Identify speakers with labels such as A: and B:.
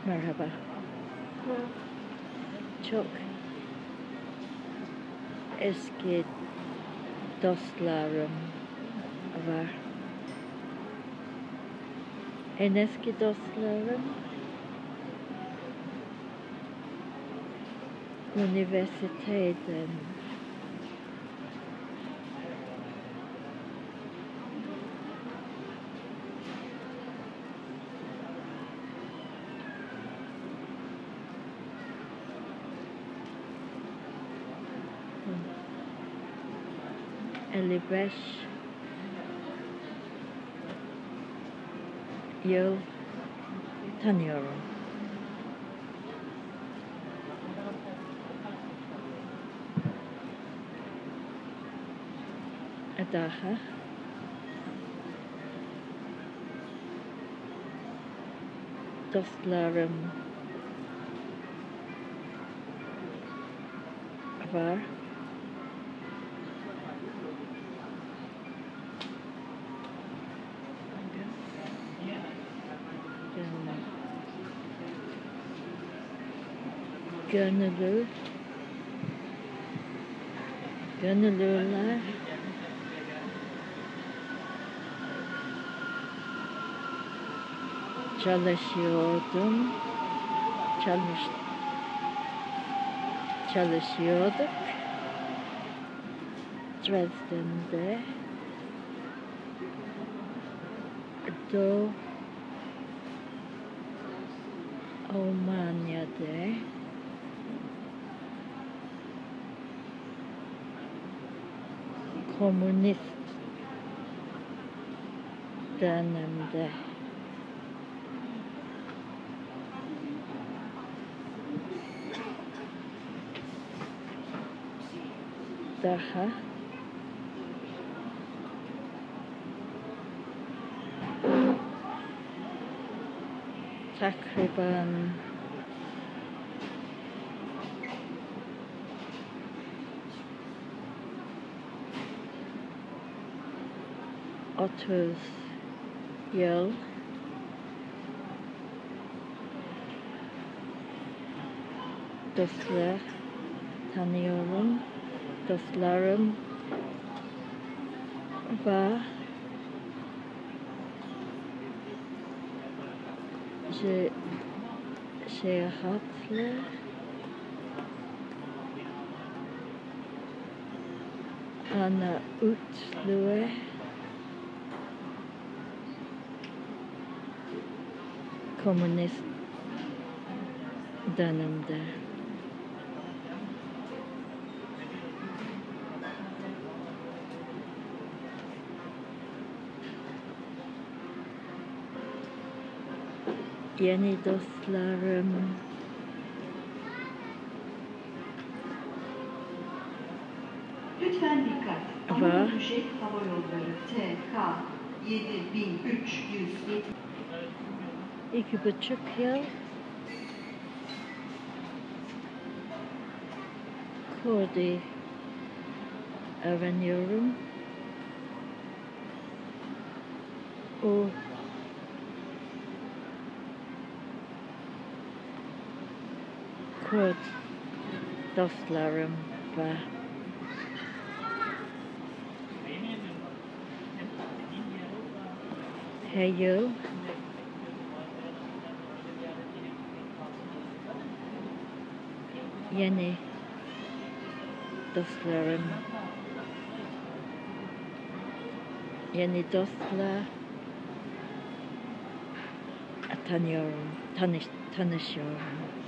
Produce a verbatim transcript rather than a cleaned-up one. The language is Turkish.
A: Merhaba.
B: Hı.
A: Çok eski dostlarım var. En eski dostlarım üniversiteden. elli beş yıl tanıyorum. Daha dostlarım var. Gönüllü, gönüllüler çalışıyordum, çalış, çalışıyorduk Dresden'de, Doğu Almanya'da, komünist dönemde. Daha takriben otuz yıl dostlar tanıyorum. Dostlarım var. Je, seyahatler Arnavutluğa komünist dönemde. Yeni dostlarım
B: Lütfen dikkat.
A: var.
B: Anadolu Jet Hava Yolları T K yedi bin üç yüz yetmiş.
A: İki buçuk yıl Kurdi öğreniyorum. O Kurd dostlarım var. Her yıl yeni dostlarım, yeni dostlar tanıyorum, tanış, tanışıyorum.